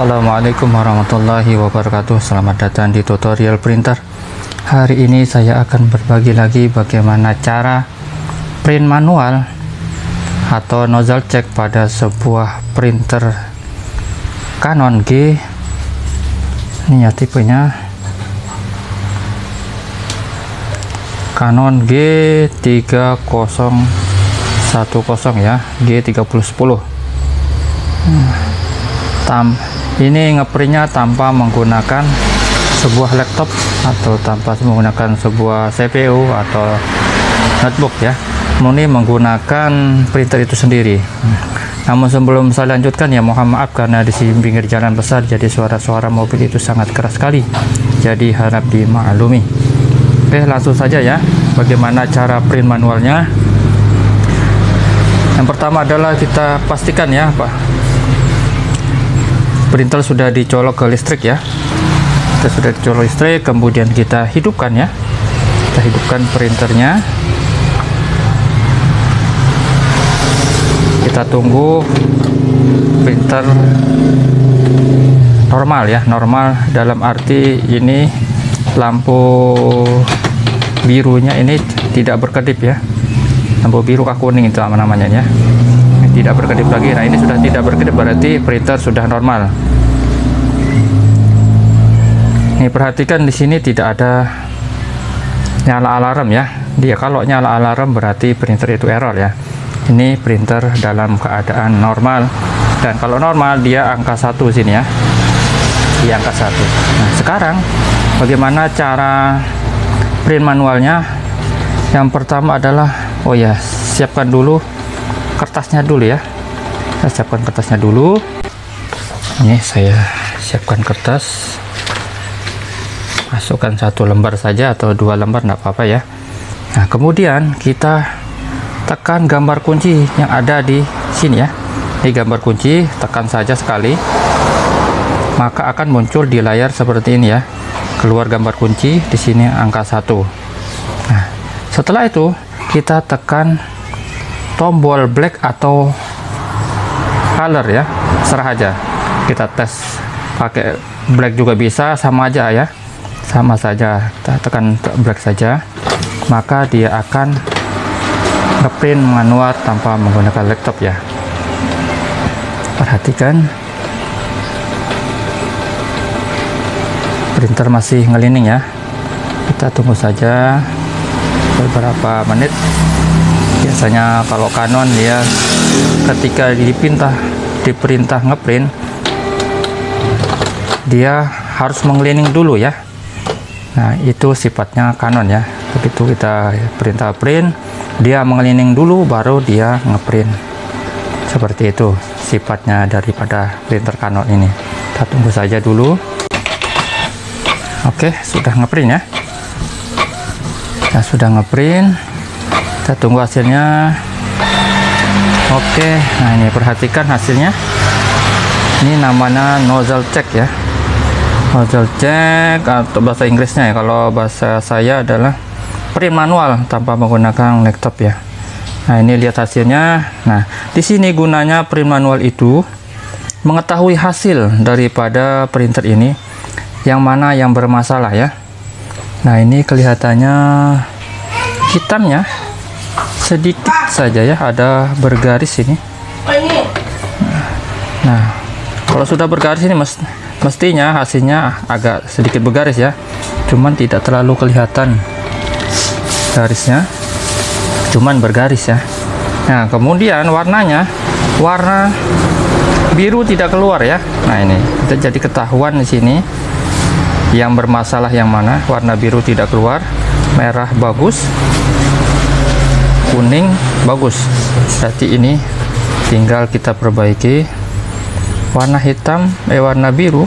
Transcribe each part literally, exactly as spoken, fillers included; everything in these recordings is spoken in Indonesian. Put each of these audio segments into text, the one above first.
Assalamualaikum warahmatullahi wabarakatuh. Selamat datang di tutorial printer. Hari ini saya akan berbagi lagi bagaimana cara print manual atau nozzle check pada sebuah printer Canon G. Ini ya tipenya Canon G tiga nol satu nol ya, G tiga nol satu nol. hmm. Tam ini ngeprintnya tanpa menggunakan sebuah laptop atau tanpa menggunakan sebuah C P U atau notebook ya, murni menggunakan printer itu sendiri. Namun sebelum saya lanjutkan ya, mohon maaf karena di sini pinggir jalan besar, jadi suara-suara mobil itu sangat keras sekali, jadi harap dimaklumi. Oke, langsung saja ya, bagaimana cara print manualnya. Yang pertama adalah kita pastikan ya Pak, printer sudah dicolok ke listrik ya. Kita sudah dicolok listrik, kemudian kita hidupkan ya. Kita hidupkan printernya. Kita tunggu printer normal ya, normal dalam arti ini lampu birunya ini tidak berkedip ya. Lampu biru kah kuning itu namanya ya. Tidak berkedip lagi. Nah, ini sudah tidak berkedip, berarti printer sudah normal. Nih, perhatikan di sini tidak ada nyala alarm ya. Dia kalau nyala alarm berarti printer itu error ya. Ini printer dalam keadaan normal, dan kalau normal dia angka satu sini ya, di angka satu. Nah, sekarang bagaimana cara print manualnya? Yang pertama adalah, oh ya, siapkan dulu kertasnya dulu ya. Saya siapkan kertasnya dulu. Ini saya siapkan kertas, masukkan satu lembar saja atau dua lembar, enggak apa-apa ya. Nah, kemudian kita tekan gambar kunci yang ada di sini ya. Ini gambar kunci, tekan saja sekali, maka akan muncul di layar seperti ini ya. Keluar gambar kunci, di sini angka satu. Nah, setelah itu kita tekan tombol black atau color ya, serah aja. Kita tes pakai black juga bisa, sama aja ya, sama saja. Kita tekan black saja, maka dia akan ngeprint manual tanpa menggunakan laptop ya. Perhatikan, printer masih ngelining ya. Kita tunggu saja beberapa menit. Biasanya kalau Canon ya, ketika diperintah diperintah ngeprint, dia harus mengelining dulu ya. Nah, itu sifatnya Canon ya. Begitu kita perintah print, dia mengelining dulu baru dia ngeprint. Seperti itu sifatnya daripada printer Canon ini. Kita tunggu saja dulu. Oke, sudah ngeprint ya. Nah, sudah ngeprint. Kita tunggu hasilnya. Oke, nah ini perhatikan hasilnya. Ini namanya nozzle check ya. Nozzle check atau bahasa Inggrisnya ya. Kalau bahasa saya adalah print manual tanpa menggunakan laptop ya. Nah, ini lihat hasilnya. Nah, di sini gunanya print manual itu mengetahui hasil daripada printer ini yang mana yang bermasalah ya. Nah, ini kelihatannya hitamnya sedikit saja ya, ada bergaris ini. Nah, kalau sudah bergaris ini mest mestinya hasilnya agak sedikit bergaris ya, cuman tidak terlalu kelihatan garisnya, cuman bergaris ya. Nah, kemudian warnanya, warna biru tidak keluar ya. Nah, ini kita jadi ketahuan di sini yang bermasalah yang mana. Warna biru tidak keluar, merah bagus, kuning bagus. Berarti ini tinggal kita perbaiki. Warna hitam eh warna biru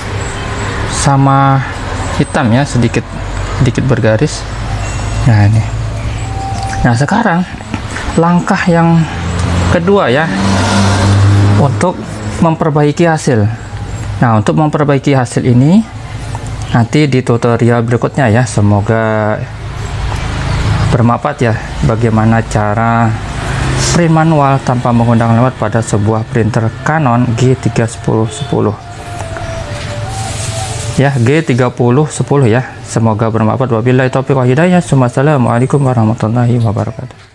sama hitam ya, sedikit sedikit bergaris. Nah, ini. Nah, sekarang langkah yang kedua ya, untuk memperbaiki hasil. Nah, untuk memperbaiki hasil ini nanti di tutorial berikutnya ya. Semoga bermanfaat ya, bagaimana cara print manual tanpa menggunakan lewat pada sebuah printer Canon G tiga nol satu nol. ya, G tiga nol satu nol ya. Semoga bermanfaat. Wabillahi taufiq wal hidayah. Assalamualaikum warahmatullahi wabarakatuh.